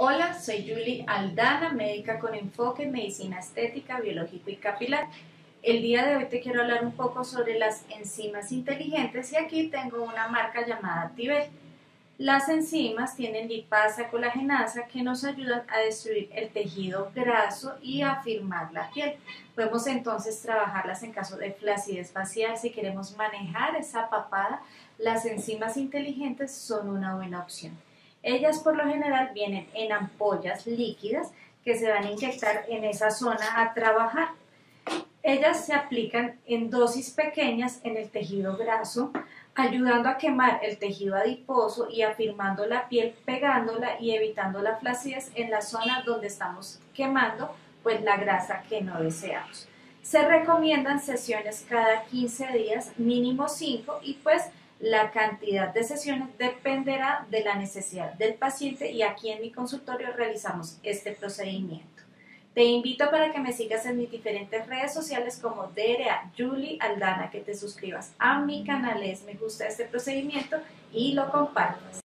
Hola, soy Julie Aldana, médica con enfoque en medicina estética, biológico y capilar. El día de hoy te quiero hablar un poco sobre las enzimas inteligentes y aquí tengo una marca llamada Tibel. Las enzimas tienen lipasa colagenasa que nos ayudan a destruir el tejido graso y a firmar la piel. Podemos entonces trabajarlas en caso de flacidez facial. Si queremos manejar esa papada, las enzimas inteligentes son una buena opción. Ellas por lo general vienen en ampollas líquidas que se van a inyectar en esa zona a trabajar. Ellas se aplican en dosis pequeñas en el tejido graso, ayudando a quemar el tejido adiposo y afirmando la piel, pegándola y evitando la flacidez en la zona donde estamos quemando pues la grasa que no deseamos. Se recomiendan sesiones cada 15 días, mínimo 5, y pues la cantidad de sesiones dependerá de la necesidad del paciente y aquí en mi consultorio realizamos este procedimiento. Te invito para que me sigas en mis diferentes redes sociales como DRA Julie Aldana, que te suscribas a mi canal, me gusta este procedimiento y lo compartas.